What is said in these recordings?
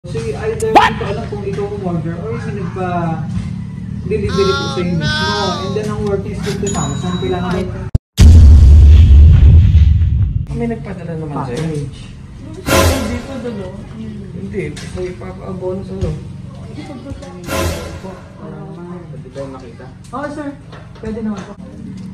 Kasi either hindi ko alam kung ikaw umorder or yung nagpa-delivery po sa inyo mismo. And then ang worth is 50,000. Kailangan may nagpadala naman sa'yo. Hindi ko dalo. Hindi, gusto ipapa-abono sa'yo. Hindi ko dalo. Hindi tayo makita. Oo sir, pwede naman po.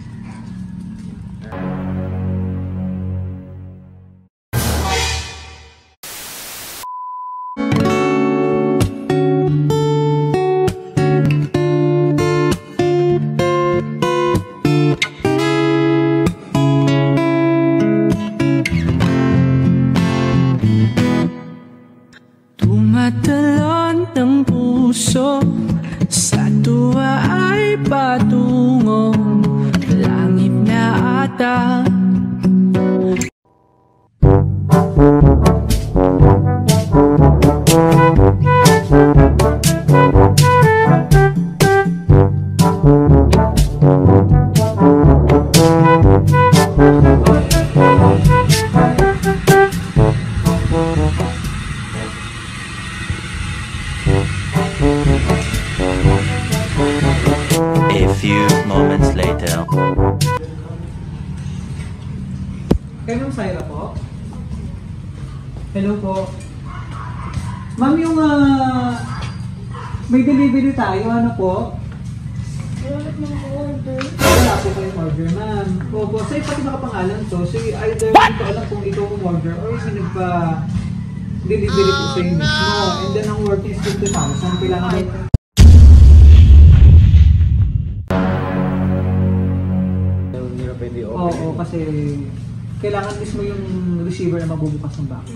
Tumatalon ng puso, sa tuwa ay patungong langit na ata. A few moments later. Kay Ms.Sairah po? Hello po. Ma'am, yung may delivery tayo, ano po? Wala mga order. Wala po kayong order, ma'am. Opo, sa'yo pati nakapangalan to. So either hindi ko alam kung ikaw umorder or yung nagpa-delivery po sa inyo mismo. And then ang worth is 50,000. Kailangan oo, kasi kailangan mismo yung receiver na mabubukas ng box.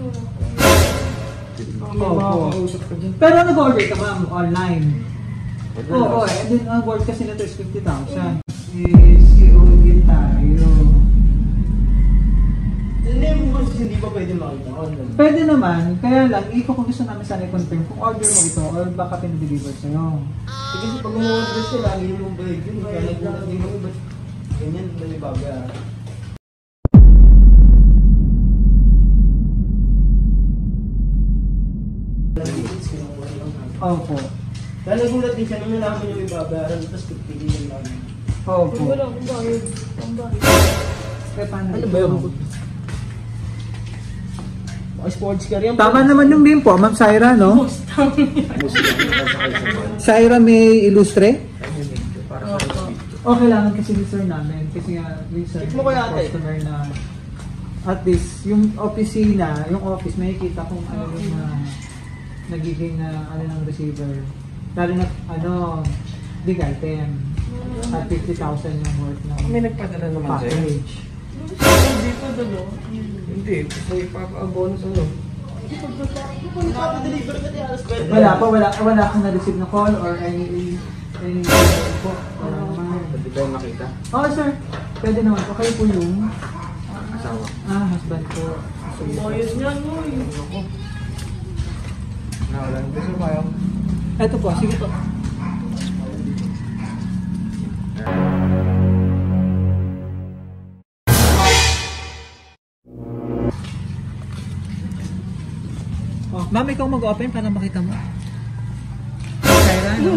Oo. Pero nag-order ka ma'am online? Oo, and then ang worth kasi na is 50,000. COD tayo. Hindi ba pwede makita online? Pwede naman, kaya lang, kung gusto namin sana i-confirm kung order mo ito or baka pinadeliver sa'yo. Kasi pag umorder siya, lagi yung bayad yun. Kaya naglalagay mo ba? Ganyan, dali babayaran. Opo. Kaya nagulat din siya nung nalaman yung babayaran, tapos pagpilihan namin. Opo. Wala akong bayad. Ang bayad. Kaya paano? Ano ba yung sports car yan? Tama naman yung name po, Ms.Sairah, no? Sairah may Ilustre? Okay lang kasi sir namin. Kasi nga, research customer na at least yung opisina, yung office, may kita kung ano yung nagiging ano ng receiver. Lalo na, big item. At 50,000 yung worth ng May nagpadala naman sa'yo. package. Hindi ko dalo. Hindi, gusto ipapa-abono sa'yo. Hindi ko dalo. Ipapa-deliver ka din alas 12. Wala po, wala akong na-receive na call or any po. Hindi tayo makita. Oo sir, pwede naman po. Kayo po yung Asawa. husband po. Bayad niya, no? Nawalan. Gusto mo kayo? Eto po, sige po. Oh, ma'am, ikaw mag-open para makita mo. Sairah, no?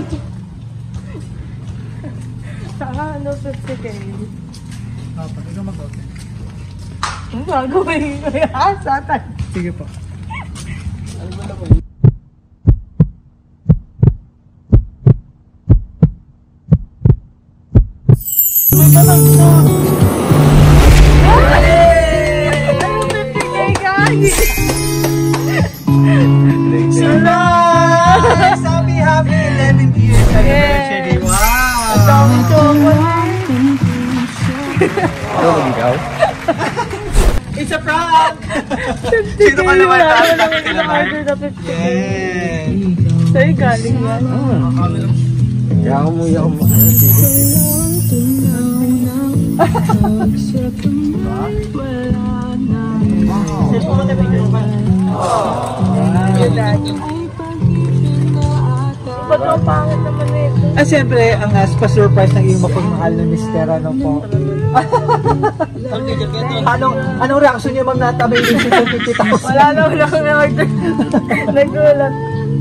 Saka 50K. Oh, pag ikaw mag-open. Ang gagawin ko yung asatan. Sige po. Ano ba na po? May tanong po. Ano 50K guys? Happy 11th year anniversary. Wow! Ang daming chocolate. Ano ba ikaw? It's a prank! 50K Sino ka naman wala namin naman kailangan? order na 50K. Yes! Sa'yo galing yan. Kaya umuwi ako Cellphone mo na video ka. Yung daddy. Ba't ang pangit naman ito? Siyempre, ang pa-surprise ng iyong mapagmahal na Ms.Sairah, no po. Anong reaction niyo, ma'am, na amazing si 50,000? Wala na akong order. Nagulat.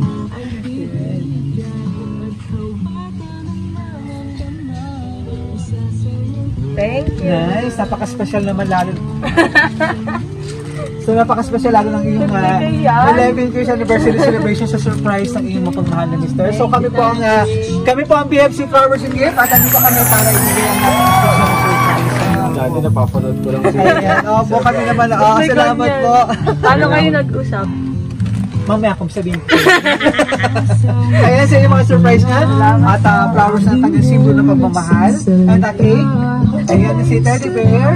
Thank you. Nice, napaka-special naman lalo. So napaka-special lalo ng iyong 11th years anniversary celebration sa surprise ng iyong mapagmahal na mister. So kami po ang BFC Flowers and Gift at andito kami para ibigay ang surprise. Dati napapanood ko lang siya. Ayan, opo, kami naman. Salamat po. Paano kayo nag-usap? Mamaya akong sabihin ko. Ayan sa inyo mga surprise nga. At flowers na kanyang simbolo ng pagmamahal. At cake. Ayan si Teddy Bear.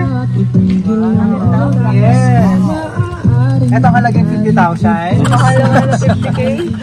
Yes. Ito ang halagang 50,000. Makalawa na 50K.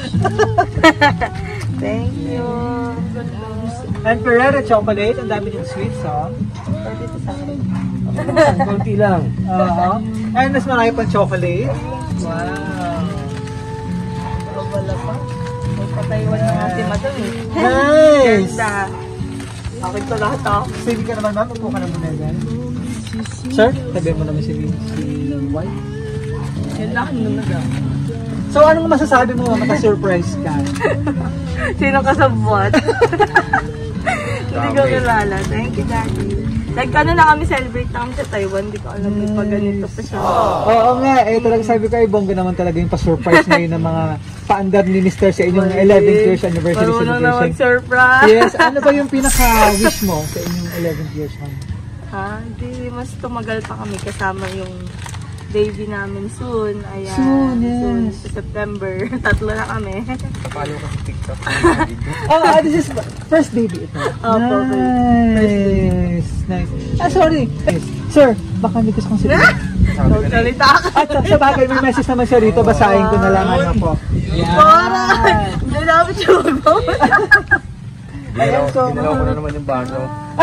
Thank you. And Ferrero chocolate. Ang dami yung sweets, oh. Dito sa akin. Konti lang. And mas marami pang chocolate. Wow. Wala pa. May pataywan na nga si Madam eh. Nice! Ganda. Akin to lahat ako. Sige ka naman, ma'am. Upo ka na muna dyan. Sir, tabi mo naman si White. Yan lang naman daw. So, anong masasabi mo, maka-surprise ka? Sino ka sa buwan? Hindi ko kilala. Thank you, Daddy. Nag-ano na kami, celebrate na kami sa Taiwan. Hindi ko alam may pa-ganito pa siya. Oo nga, talagang sabi ko, bongga naman talaga yung pa-surprise ngayon ng mga paandar ni Mr. sa inyong 11th years anniversary Marunong na celebration. mag-surprise. Yes, ano ba yung pinaka-wish mo sa inyong 11th years? Hindi, mas tumagal pa kami kasama yung baby namin soon. Ayan. Soon, yes. Soon, sa September. 3 na kami. Kapalo ka sa TikTok. This is first baby ito. Opo, Nice. Nice. Sorry. Sir, baka may gusto kong sabihin. Salita ka. At sa bagay, may message naman siya rito. Basahin ko na lang ano po. Para! Hindi namin siya mag-vote. Ginalaw ko na naman yung baso.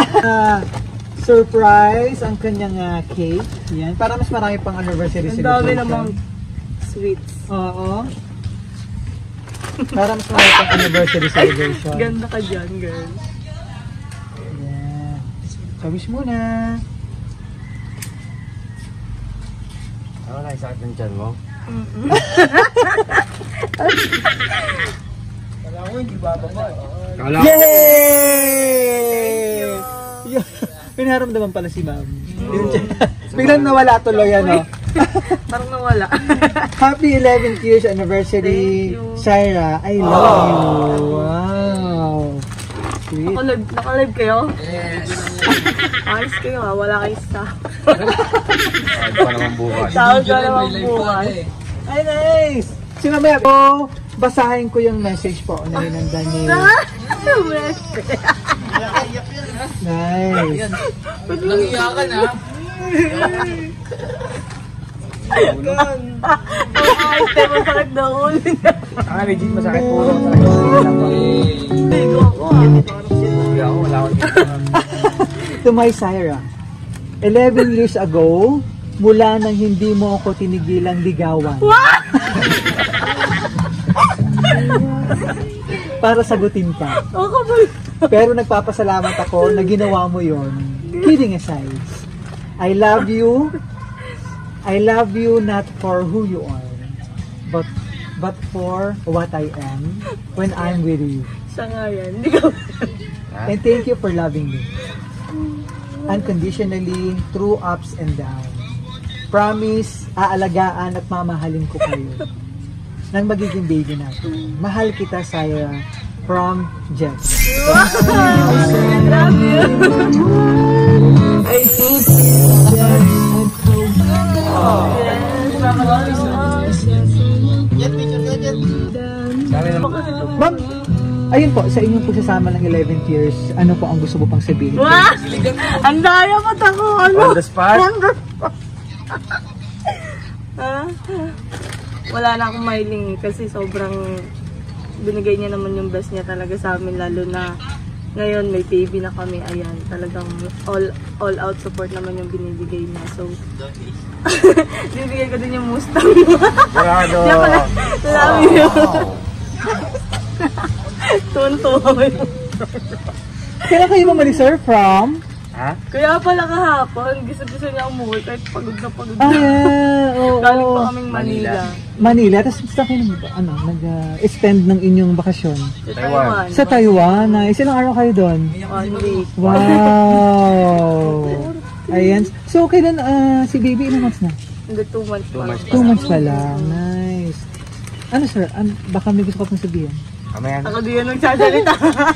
Surprise ang kanyang cake. Yan. Para mas marami pang anniversary Ang celebration. dami namang sweets. Oo. Para mas marami pang anniversary celebration. Ganda ka dyan, girl. Yan. So, wish muna. Ano na, isakit ng tiyan mo? Kala ko hindi bababa. Yay! Pinaramdaman pala si ma'am. Biglang nawala tuloy, ano? Parang nawala. Happy 11th years anniversary, Sairah. I love you. Wow. Sweet. Naka-live kayo? Yes. Ayos kayo ha, wala kayo staff. Sahod pa naman bukas. Sahod ka naman bukas. Ay, nice! Sinamaya ko, basahin ko yung message po na hinanda niyo. Nice. Nangiyakan ha? Ay, tayo masakit na ulo niya. Legit masakit po. Hindi ko ako ha. Hindi ako, wala ko dito. To my Sairah, 11 years ago, mula nang hindi mo ako tinigilang ligawan. What? Para sagutin ka. Ako ba? Pero nagpapasalamat ako na ginawa mo yon. Kidding aside. I love you. I love you not for who you are, but for what I am when I'm with you. Siya nga yan. Hindi ko. And thank you for loving me. Unconditionally, through ups and downs. Promise, aalagaan at mamahalin ko kayo. Nang magiging baby natin. Mahal kita, Sairah. From Jeff. Wow! Love you! Ma'am, ayun po, sa inyong pagsasama ng 11th years, ano po ang gusto mo pang sabihin? Wow! Ang daya mo ako! Ano? On the spot? Wala na akong mahiling kasi sobrang binigay niya naman yung best niya talaga sa amin, lalo na ngayon may baby na kami. Ayan, talagang all out support naman yung binibigay niya. So, binibigay ko din yung Mustang. Bravo! Love you! Tuwan-tuwa mo yun. Kailan kayo mamali, sir? From? Ha? Kaya pala kahapon, gusto niya umuwi kahit pagod na pagod na. Oo. Galing pa kaming Manila. Manila, tapos sa akin, nag-spend ng inyong bakasyon? Sa Taiwan. Sa Taiwan. Nice. Ilang araw kayo doon? 1 week. Wow! Ayan. So, kailan si baby, ilang months na? Hindi, 2 months pa lang. 2 months pa lang. Nice. Ano sir, baka may gusto ko pang sabihin? Kamaya na. Ako di yan nagsasalita.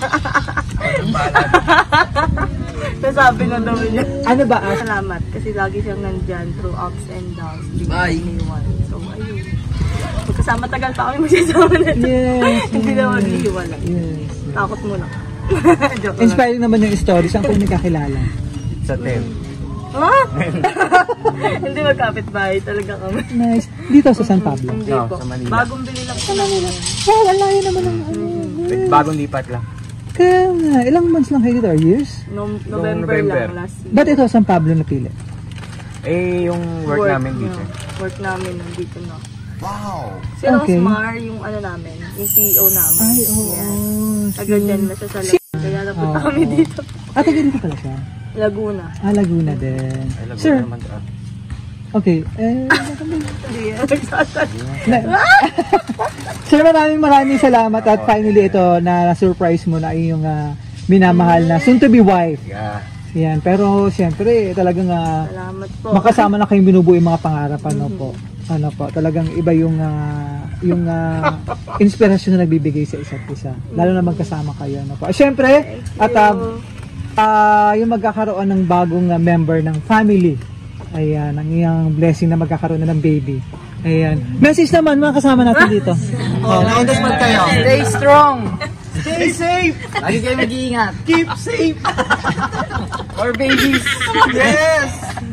Nasabi na daw niya. Ano ba? Salamat kasi lagi siyang nandyan through ups and downs. Bye. So, ayun. Magkasama tagal pa kami magsasama na ito. Yes. Hindi na maghihiwalay. Yes. Takot mo lang. Joke lang. Inspiring naman yung story. Saan kayo nagkakilala? Sa TEM. Ha? Hindi magkapit-bahay talaga kami. Nice. Dito sa San Pablo? Hindi No, po. sa Manila. Bagong bili lang sa Manila. Wow, ang layo naman ng Bagong lipat lang. Kaya nga, ilang months lang kayo dito? Or years? November lang last year. Ba't ito San Pablo napili? Eh, yung work namin dito. Work namin nandito na. Wow! Si Okay. Rosmar, yung ano namin, yung CEO namin. Ay, oo. Yes. Tagal dyan na siya sa Laki. Kaya napunta kami dito. Taga dito pala siya? Laguna. Laguna din. Ay, Laguna Sir, naman. okay. Hindi yan. Nagsasalita. Sir, maraming salamat at finally ito na surprise mo na yung minamahal na soon to be wife. Yeah. Yan, pero siyempre talagang Salamat po. makasama na kayong binubuo yung mga pangarap po. Ano po, talagang iba yung inspirasyon na nagbibigay sa isa't isa. Lalo na magkasama kayo, ano po. Siyempre, at yung magkakaroon ng bagong member ng family. Ayan, ang iyang blessing na magkakaroon na ng baby. Ayan. Message naman mga kasama natin dito. Na-understand kayo. Stay strong. Stay safe. Lagi kayo mag-iingat. Keep safe. Or babies. Yes.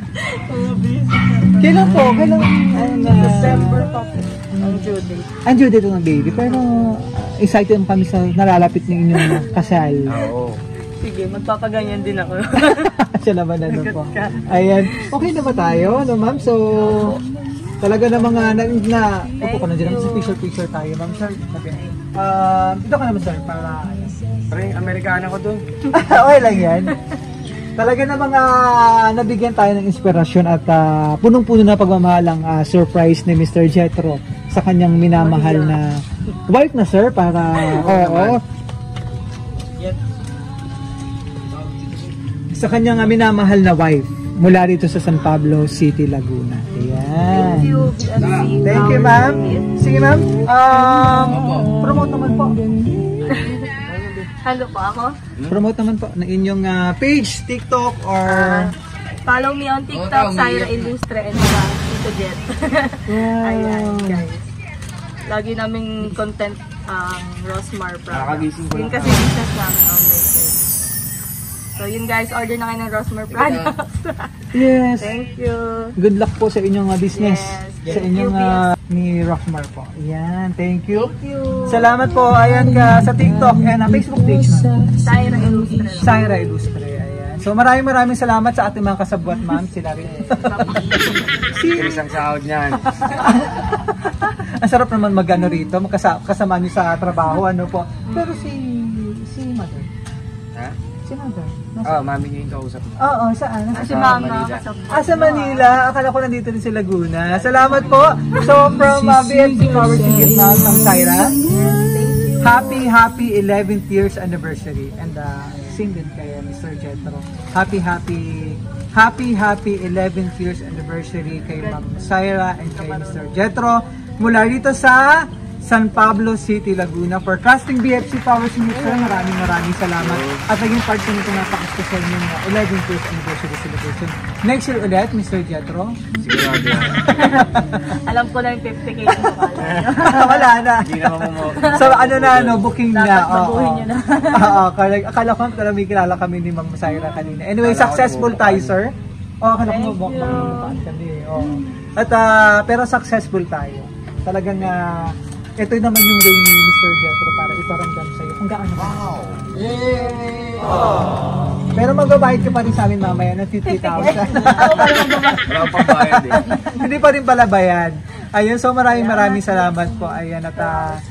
Kailan po? Kailan December pa po. Ang due date. ang due date ng baby? Pero excited kami sa nalalapit ng inyong kasal. Oo. Sige, magpapaganyan din ako. Siya naman ano po. Ayan. Okay na ba tayo? No, ma'am? So, talaga na mga upo ka na dyan. Sa picture tayo, ma'am. Sir, dito ka naman, sir, para... Pero yung Amerikana ko dun. Okay lang yan. Talaga na mga nabigyan tayo ng inspirasyon at punong-puno na pagmamahal ang surprise ni Mr. Jetro sa kanyang minamahal na wife na, sir, para... Oo. Sa kanyang minamahal na wife mula dito sa San Pablo City, Laguna. Ayan. Thank you, BFC. Thank you, ma'am. Sige, ma'am. Promote naman po. Hello po ako. Promote naman po ng inyong page, TikTok, or... Follow me on TikTok, Silang Ilustre and Tito Jet. Ayan, guys. Lagi naming content ang Rosmar products. Nakagising ko Yun lang. kasi business namin online. So yun guys, order na kayo ng Rosmar products. Yes. Thank you. Good luck po sa inyong business. Yes. Sa Thank inyong you, ni Rockmar po. Ayan, thank you. Thank you. Salamat po. Ayan ka sa TikTok and Facebook page mo. Silang Ilustre. Silang Ilustre. Ayan. So maraming salamat sa ating mga kasabwat, ma'am. Sila rin. Tiris ang sahod niyan. Ang sarap naman magano rito, kasama niyo sa trabaho, ano po. Pero si mother. Ha? Si mother. Mami niya yung kausap mo. Oo, saan? Kasi mama, Manila. Sa Manila. Akala ko nandito din sa Laguna. Salamat po. So from BFC FLOWERS and GIFT na from Sairah. Happy 11th years anniversary. And sing din kay Mr. Jetro. Happy 11th years anniversary kay Ma'am Sairah and kay Mr. Jetro. Mula dito sa San Pablo City, Laguna for casting BFC FLOWERS and GIFT. Maraming salamat. At naging part ko nito napaka-special ng 11th years anniversary celebration. Next year ulit, Mr. Jetro. Sigurado yan. Alam ko na yung 50K mo. Wala na. Hindi naman mo. So booking na. Dapat baguhin nyo na. Akala ko may kilala kami ni Ma'am Sairah kanina. Anyway, successful tayo, sir. Akala ko mabukbaan kami. At pero successful tayo. Talagang ito naman yung way ni Mr. Jetro para iparamdam sa'yo kung gaano. Wow! Yay! Pero magbabayad ka pa rin sa amin mamaya ng 50,000. Wala pang bayad eh. Hindi pa rin pala bayad. Ayun, so maraming salamat po. Ayan, at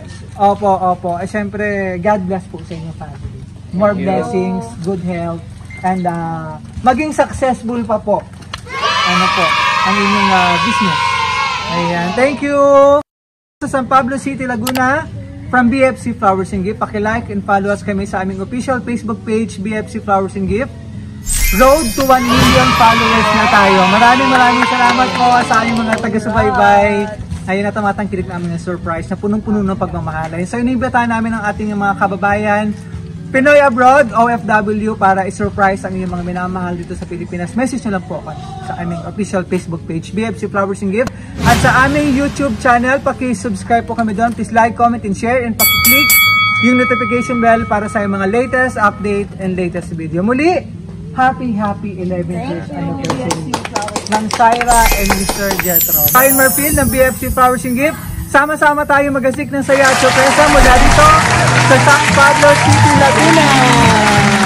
opo. Siyempre, God bless po sa inyong family. More blessings, good health, and maging successful pa po ang inyong business. Ayan, thank you! Sa San Pablo City, Laguna, from BFC FLOWERS and GIFT. Paki-like and follow us kami sa aming official Facebook page, BFC FLOWERS and GIFT. Road to 1 million followers na tayo. Maraming salamat po sa aming mga taga-subaybay. Ayun na tumatangkilik namin ng surprise na punong-puno ng pagmamahalay. So inibitahan namin ang ating mga kababayan Pinoy abroad, OFW, para i-surprise ang inyong mga minamahal dito sa Pilipinas. Message nyo lang po sa aming official Facebook page, BFC FLOWERS and GIFT. At sa aming YouTube channel, paki-subscribe po kami doon. Please like, comment, and share. And paki-click yung notification bell para sa mga latest update and latest video. Muli, happy 11th years anniversary ng Sairah and Mr. Jetro. Kyle Marfil ng BFC FLOWERS and GIFT. Sama-sama tayo magasik ng saya at sorpresa mula dito sa San Pablo City, Laguna.